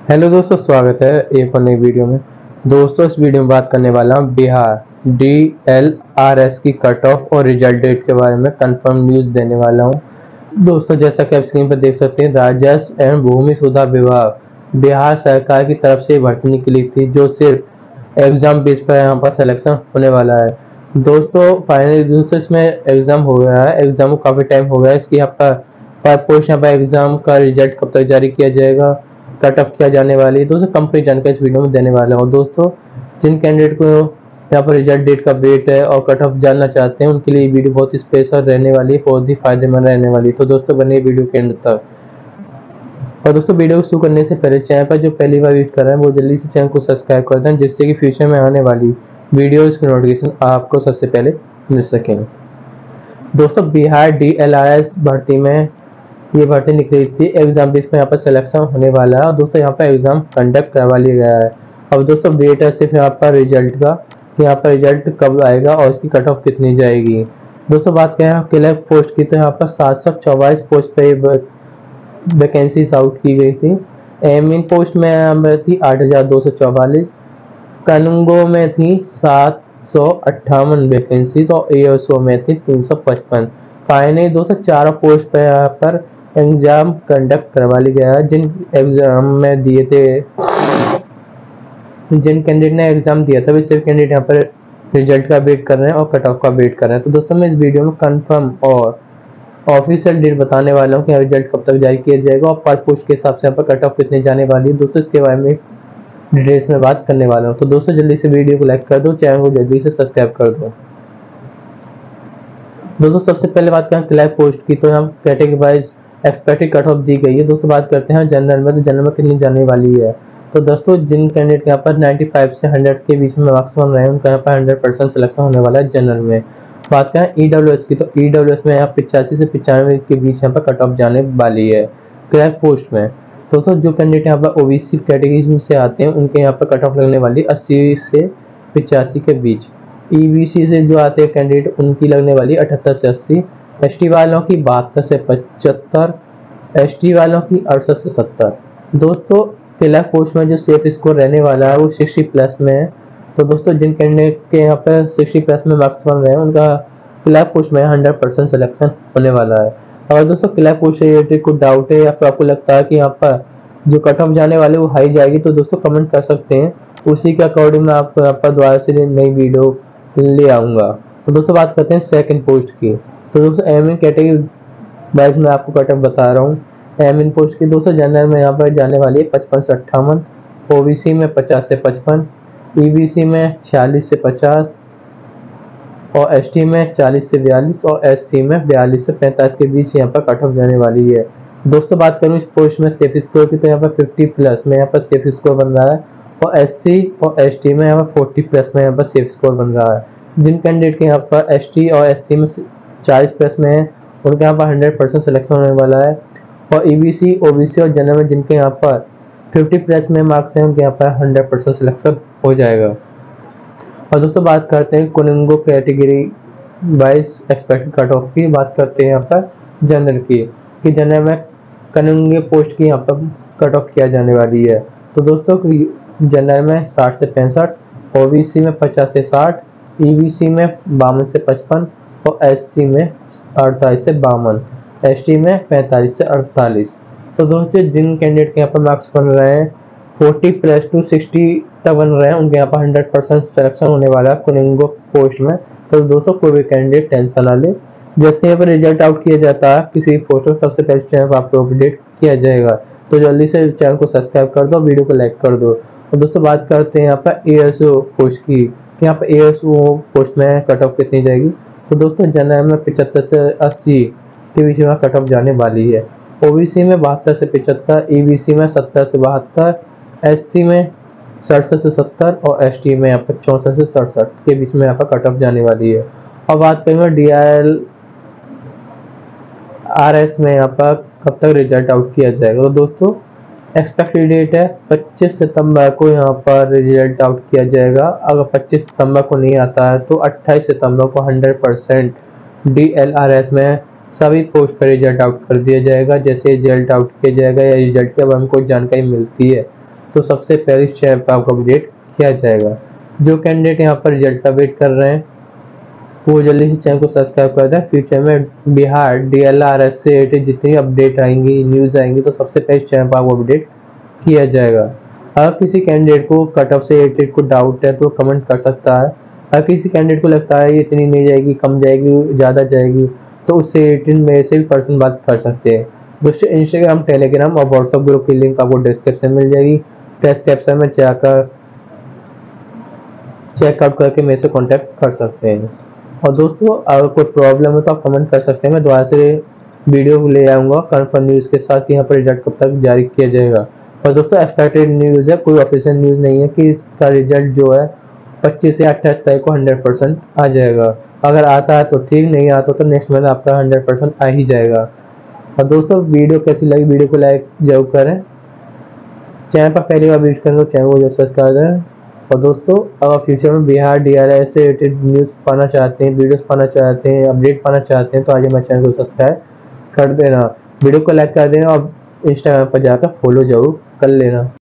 Hello दोस्तों, स्वागत है एक और नई वीडियो में। दोस्तों, इस वीडियो में बात करने वाला हूँ बिहार DLRS की कट ऑफ और रिजल्ट डेट के बारे में कंफर्म न्यूज़ देने वाला हूँ। दोस्तों, जैसा कि आप स्क्रीन पर देख सकते हैं, राजस्व एवं भूमि सुधार विभाग बिहार सरकार की तरफ से भर्ती निकली थी, जो सिर्फ एग्जाम बेस पर यहाँ पर सिलेक्शन होने वाला है। दोस्तों, फाइनली दोस्तों इसमें एग्जाम हो गया है। एग्जाम को काफ़ी टाइम हो गया है। इसकी यहाँ पर पोस्ट यहाँ पर एग्जाम का रिजल्ट कब तक जारी किया जाएगा, कट ऑफ किया जाने वाली है, दोस्तों कंपनी जानकारी इस वीडियो में देने वाला हूँ। दोस्तों, जिन कैंडिडेट को यहाँ पर रिजल्ट डेट का वेट है और कट ऑफ जानना चाहते हैं, उनके लिए वीडियो बहुत ही स्पेशल रहने वाली है, बहुत ही फायदेमंद रहने वाली है। तो दोस्तों, बने वीडियो के एंड तक। और दोस्तों, वीडियो को शुरू करने से पहले चैनल पर जो पहली बार विजिट कर रहे हैं, वो जल्दी से चैनल को सब्सक्राइब कर दें, जिससे कि फ्यूचर में आने वाली वीडियोज़ की नोटिफिकेशन आपको सबसे पहले मिल सकें। दोस्तों, बिहार DLRS भर्ती में ये भर्ती निकली थी। एग्जाम बेस पर यहाँ पर सिलेक्शन होने वाला है और दोस्तों यहाँ पर एग्जाम कंडक्ट करवा लिया गया है। अब दोस्तों, वेट है सिर्फ यहाँ पर रिजल्ट का, कि यहाँ पर रिजल्ट कब आएगा और इसकी कट ऑफ कितनी जाएगी। दोस्तों, बात करें क्लर्क पोस्ट की, तो यहाँ पर 744 पोस्ट पे वैकेंसीज आउट की गई थी। एम इन पोस्ट में यहाँ पर थी 8244, कानूंगो में थी 758 वैकेंसी, तो ASO में थी 355। फाइनली दोस्तों, चारों पोस्ट पर यहाँ पर एग्जाम कंडक्ट करवा लिया गया है। जिन एग्जाम में दिए थे, जिन कैंडिडेट ने एग्जाम दिया था, वे सिर्फ कैंडिडेट यहाँ पर रिजल्ट का वेट कर रहे हैं और कट ऑफ का वेट कर रहे हैं। तो दोस्तों, मैं इस वीडियो में कंफर्म और ऑफिशियल डेट बताने वाला हूँ कि रिजल्ट कब तक जारी किया जाएगा और पर पोस्ट के हिसाब से यहाँ पर कट ऑफ कितने जाने वाली है। दोस्तों, इसके बारे में डिटेल्स में बात करने वाला हूँ। तो दोस्तों, जल्दी से वीडियो को लाइक कर दो, चैनल को जल्दी से सब्सक्राइब कर दो। दोस्तों, सबसे पहले बात करें क्लर्क पोस्ट की, तो यहाँ category wise expected cut off दी गई है। दोस्तों, बात करते हैं जनरल में, तो जनरल में कितनी जाने वाली है। तो दोस्तों, जिन कैंडिडेट यहाँ पर 95 से 100 के बीच में मार्क्स बन रहे हैं, उनका यहाँ पर 100% सिलेक्शन होने वाला है जनरल में। बात करें EWS की, तो EWS में यहाँ 85 से 95 के बीच यहाँ पर कट ऑफ जाने वाली है क्लर्क पोस्ट में। दोस्तों, जो कैंडिडेट यहाँ पर OBC कैटेगरी से आते हैं, उनके यहाँ पर कट ऑफ लगने वाली 80 से 85 के बीच। EBC से जो आते हैं कैंडिडेट, उनकी लगने वाली 78 से 80, ST वालों की 72 से 75, ST वालों की 68 से 70। दोस्तों, क्लर्क पोस्ट में जो सेफ स्कोर रहने वाला है वो 60 प्लस में है। तो दोस्तों, जिन कैंडिडेट के यहाँ पर 60 प्लस में मार्क्स बन रहे हैं, उनका क्लर्क पोस्ट में 100% सिलेक्शन होने वाला है। अगर दोस्तों क्लर्क पोस्ट से रिलेटेड कुछ डाउट है या फिर आपको लगता है कि यहाँ पर जो कट ऑफ जाने वाले वो हाई जाएगी, तो दोस्तों कमेंट कर सकते हैं। उसी के अकॉर्डिंग मैं आपको यहाँ पर दोबारा से नई वीडियो ले आऊँगा। तो दोस्तों, बात करते हैं सेकंड पोस्ट की। तो दोस्तों, एम इन कैटेगरी वाइज मैं आपको कट ऑफ बता रहा हूँ। एम इन पोस्ट की दोस्तों, जनरल में यहाँ पर जाने वाली है 55 से 58, OBC में 50 से 55, EBC में 46 से 50 और ST में 40 से 42 और SC में 42 से 45 के बीच यहाँ पर कट ऑफ जाने वाली है। दोस्तों, बात करूँ इस पोस्ट में सेफ स्कोर की, तो यहाँ पर 50 प्लस में यहाँ पर सेफ स्कोर बन रहा है और SC और ST में यहाँ पर 40 प्लस में यहाँ पर सेफ स्कोर बन रहा है। जिन कैंडिडेट के यहाँ पर ST और SC में 40 प्लस में है, उनके यहाँ पर 100% सिलेक्शन होने वाला है। और EBC, OBC और जनरल में जिनके यहाँ पर 50 प्लस में मार्क्स हैं, उनके यहाँ पर 100% सिलेक्शन हो जाएगा। और दोस्तों, बात करते हैं कोनिंगो category wise expected cut off की। बात करते हैं यहाँ पर जनरल की, कि जनरल में कोनिंगो पोस्ट की यहाँ पर कट ऑफ किया जाने वाली है। तो दोस्तों, जनरल में 60 से 65, OBC में 50 से 60, EBC में 52 से 55 और SC में 48 से 52, ST में 45 से 48। तो दोस्तों, जिन कैंडिडेट के यहाँ पर मार्क्स बन रहे हैं 40 प्लस टू 60 तक बन रहे हैं, उनके यहाँ पर 100% सिलेक्शन होने वाला है कोनिंगो पोस्ट में। तो दोस्तों, कोई भी कैंडिडेट टेंशन ना ले, जैसे यहाँ पर रिजल्ट आउट किया जाता है किसी पोस्ट में, सबसे पहले चैनल पर आपको अपडेट किया जाएगा। तो जल्दी से चैनल को सब्सक्राइब कर दो, वीडियो को लाइक कर दो। और दोस्तों, बात करते हैं यहाँ पर ASO पोस्ट की, कि यहाँ पर ASO पोस्ट में कट ऑफ कितनी जाएगी। तो दोस्तों, जनरल में 75 से 80 के बीच में कट ऑफ जाने वाली है। OBC में 72 से 75, EBC में 70 से 72, SC में 67 से 70 और ST में यहाँ पर 64 से 67 के बीच में यहाँ पर कट ऑफ जाने वाली है। अब बात करेंगे DLRS में यहाँ पर कब तक रिजल्ट आउट किया जाएगा। तो दोस्तों, एक्सपेक्टेड डेट है 25 सितंबर को यहाँ पर रिजल्ट आउट किया जाएगा। अगर 25 सितंबर को नहीं आता है, तो 28 सितंबर को 100% DLRS में सभी पोस्ट पर रिजल्ट आउट कर दिया जाएगा। जैसे रिजल्ट आउट किया जाएगा या रिजल्ट के बारे में कोई जानकारी मिलती है, तो सबसे पहले इस चैनल पर आपको अपडेट किया जाएगा। जो कैंडिडेट यहाँ पर रिजल्ट का वेट कर रहे हैं वो जल्दी से चैनल को सब्सक्राइब कर दें। फ्यूचर में बिहार DLR SC जितनी अपडेट आएंगी, न्यूज़ आएंगी, तो सबसे पहले इस चैनल पर आपको अपडेट किया जाएगा। अगर किसी कैंडिडेट को कट ऑफ से 88 को डाउट है तो कमेंट कर सकता है। अगर किसी कैंडिडेट को लगता है ये इतनी नहीं जाएगी, कम जाएगी, ज़्यादा जाएगी, तो उससे 18 में से भी पर्सन बात कर सकते हैं। दोस्तों इंस्टाग्राम, टेलीग्राम और व्हाट्सएप ग्रुप की लिंक आपको डिस्क्रिप्शन में मिल जाएगी। डिस्क्रिप्शन में जाकर चेकआउट करके मेरे से कॉन्टैक्ट कर सकते हैं। और दोस्तों अगर कोई प्रॉब्लम है तो आप कमेंट कर सकते हैं, मैं दोबारा से वीडियो ले आऊँगा कन्फर्म न्यूज़ के साथ कि यहाँ पर रिजल्ट कब तक जारी किया जाएगा। और दोस्तों एक्सपेक्टेड न्यूज़ है, कोई ऑफिशियल न्यूज़ नहीं है कि इसका रिजल्ट जो है 25 से 28 तारीख को 100% आ जाएगा। अगर आता है तो ठीक, नहीं आता तो नेक्स्ट मंथ आपका 100% आ ही जाएगा। और दोस्तों वीडियो कैसी लगी, वीडियो को लाइक जरूर करें। चैनल पर पहली बार विजिट करें तो चैनल को जरूर सब्सक्राइब करें। और दोस्तों अगर फ्यूचर में बिहार DLR से रिलेटेड न्यूज़ पाना चाहते हैं, वीडियोस पाना चाहते हैं, अपडेट पाना चाहते हैं, तो आज हमारे चैनल को सब्सक्राइब कर देना, वीडियो को लाइक कर देना और इंस्टाग्राम पर जाकर फॉलो जरूर कर लेना।